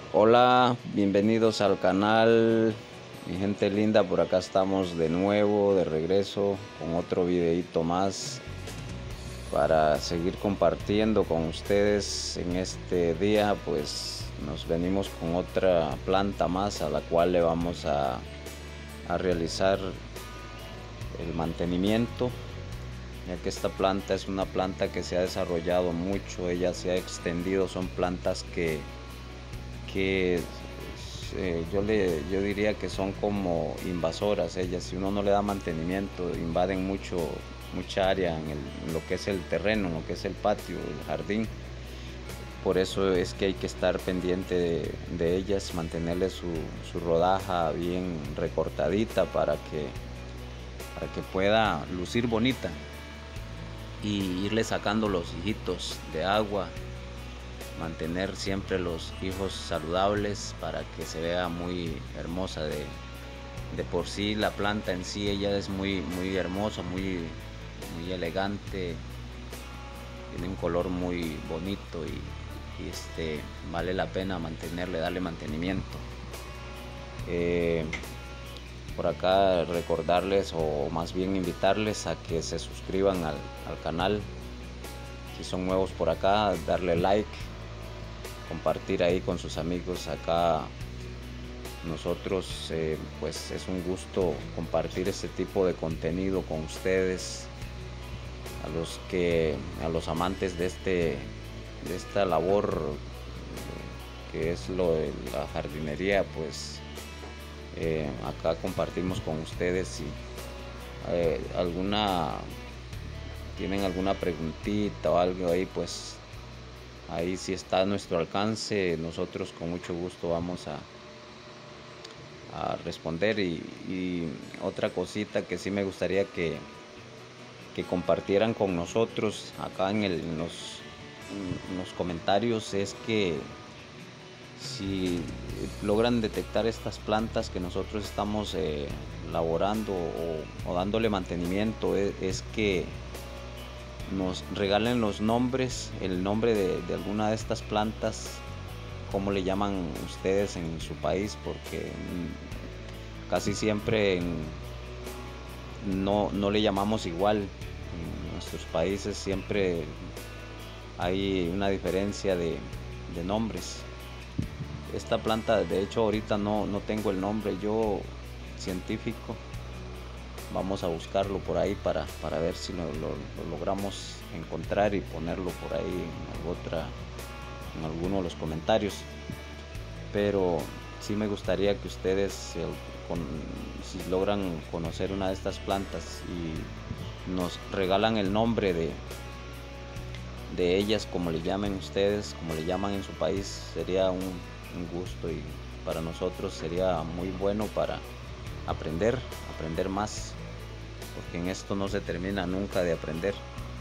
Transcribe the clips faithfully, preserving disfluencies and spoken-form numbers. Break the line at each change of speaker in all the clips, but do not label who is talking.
Hola, bienvenidos al canal, mi gente linda. Por acá estamos de nuevo, de regreso, con otro videito más para seguir compartiendo con ustedes. En este día pues nos venimos con otra planta más a la cual le vamos a, a realizar el mantenimiento, ya que esta planta es una planta que se ha desarrollado mucho, ella se ha extendido. Son plantas que que eh, yo, le, yo diría que son como invasoras. Ellas, si uno no le da mantenimiento, invaden mucho, mucha área en, el, en lo que es el terreno, en lo que es el patio, el jardín. Por eso es que hay que estar pendiente de, de ellas, mantenerle su, su rodaja bien recortadita para que, para que pueda lucir bonita, y irle sacando los hijitos de agua, mantener siempre los hijos saludables para que se vea muy hermosa. De, de por sí la planta en sí, ella es muy, muy hermosa, muy, muy elegante, tiene un color muy bonito y, y este, vale la pena mantenerle, darle mantenimiento. Eh, por acá recordarles, o más bien invitarles a que se suscriban al, al canal. Si son nuevos por acá, darle like, compartir ahí con sus amigos. Acá nosotros eh, pues es un gusto compartir este tipo de contenido con ustedes, a los que a los amantes de este de esta labor eh, que es lo de la jardinería. Pues eh, acá compartimos con ustedes. Si eh, alguna tienen alguna preguntita o algo ahí, pues ahí sí está a nuestro alcance. Nosotros con mucho gusto vamos a, a responder. Y, y otra cosita que sí me gustaría que, que compartieran con nosotros acá en, el, en, los, en los comentarios, es que si logran detectar estas plantas que nosotros estamos eh, laborando o, o dándole mantenimiento, es, es que nos regalen los nombres, el nombre de, de alguna de estas plantas, cómo le llaman ustedes en su país, porque casi siempre en, no, no le llamamos igual. En nuestros países siempre hay una diferencia de, de nombres. Esta planta, de hecho ahorita no, no tengo el nombre yo científico. Vamos a buscarlo por ahí para, para ver si lo, lo, lo logramos encontrar y ponerlo por ahí en, otra, en alguno de los comentarios. Pero sí me gustaría que ustedes, eh, con, si logran conocer una de estas plantas y nos regalan el nombre de, de ellas, como le llamen ustedes, como le llaman en su país, sería un, un gusto, y para nosotros sería muy bueno para aprender, aprender más, porque en esto no se termina nunca de aprender.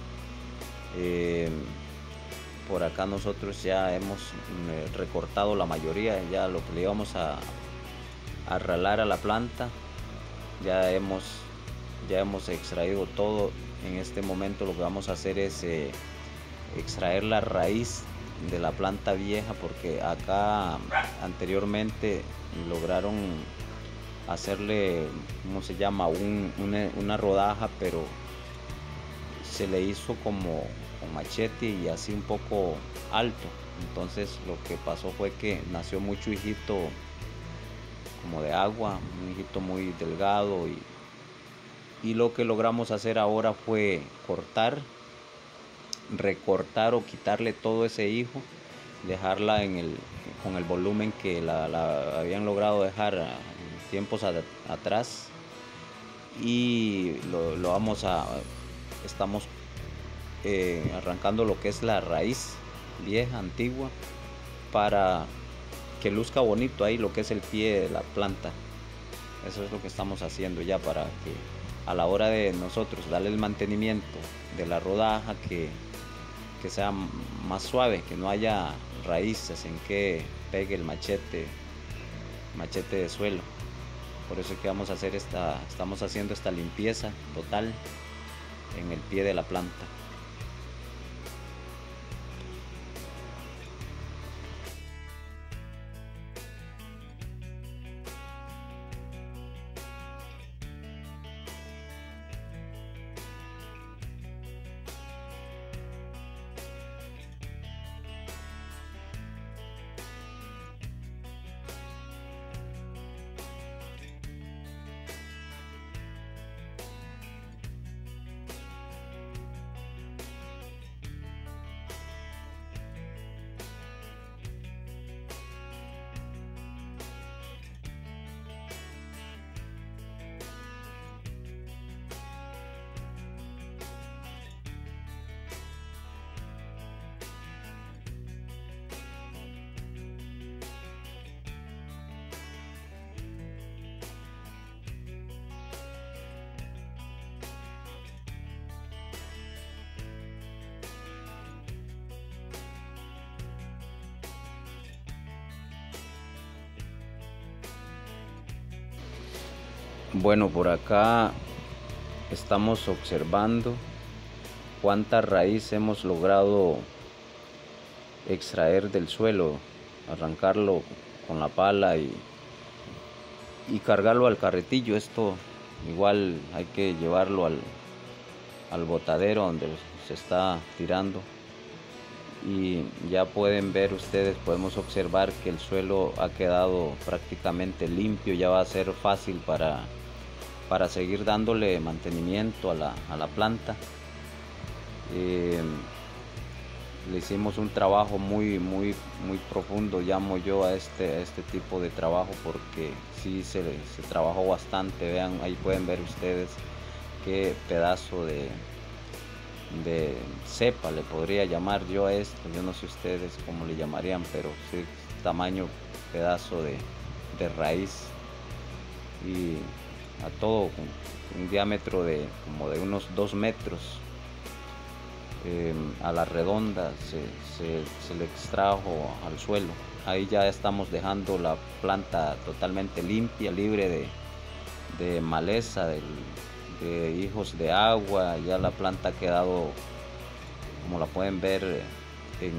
Eh, por acá nosotros ya hemos eh, recortado la mayoría, ya lo que le íbamos a, a ralar a la planta, ya hemos, ya hemos extraído todo. En este momento lo que vamos a hacer es eh, extraer la raíz de la planta vieja, porque acá anteriormente lograron hacerle, ¿cómo se llama? Un, una, una rodaja, pero se le hizo como con machete y así un poco alto. Entonces lo que pasó fue que nació mucho hijito como de agua, un hijito muy delgado, y, y lo que logramos hacer ahora fue cortar, recortar o quitarle todo ese hijo, dejarla en el, con el volumen que la, la habían logrado dejar tiempos a, atrás, y lo, lo vamos a estamos eh, arrancando lo que es la raíz vieja, antigua, para que luzca bonito ahí lo que es el pie de la planta. Eso es lo que estamos haciendo ya, para que a la hora de nosotros darle el mantenimiento de la rodaja, que, que sea más suave, que no haya raíces en que pegue el machete machete de suelo. Por eso es que vamos a hacer esta, estamos haciendo esta limpieza total en el pie de la planta. Bueno, por acá estamos observando cuánta raíz hemos logrado extraer del suelo, arrancarlo con la pala y, y cargarlo al carretillo. Esto igual hay que llevarlo al, al botadero donde se está tirando, y ya pueden ver ustedes, podemos observar que el suelo ha quedado prácticamente limpio. Ya va a ser fácil para, para seguir dándole mantenimiento a la, a la planta. Eh, le hicimos un trabajo muy muy muy profundo, llamo yo a este, a este tipo de trabajo, porque sí se, se trabajó bastante. Vean, ahí pueden ver ustedes qué pedazo de de cepa le podría llamar yo a esto. Yo no sé ustedes cómo le llamarían, pero sí, tamaño pedazo de, de raíz, y a todo con un diámetro de como de unos dos metros. Eh, a la redonda se, se, se le extrajo al suelo. Ahí ya estamos dejando la planta totalmente limpia, libre de, de maleza, del, de hijos de agua. Ya la planta ha quedado, como la pueden ver, en,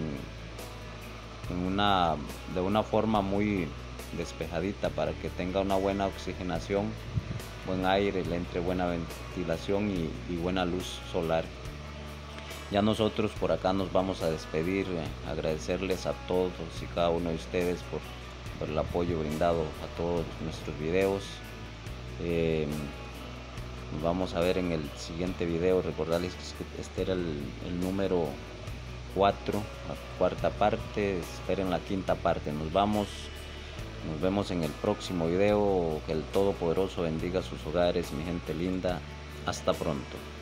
en una, de una forma muy despejadita, para que tenga una buena oxigenación, buen aire, le entre buena ventilación y, y buena luz solar. Ya nosotros por acá nos vamos a despedir, eh, agradecerles a todos y cada uno de ustedes por, por el apoyo brindado a todos nuestros videos. Eh, nos vamos a ver en el siguiente video. Recordarles que este era el, el número cuatro, la cuarta parte. Esperen la quinta parte. Nos vamos, nos vemos en el próximo video. Que el Todopoderoso bendiga sus hogares, mi gente linda. Hasta pronto.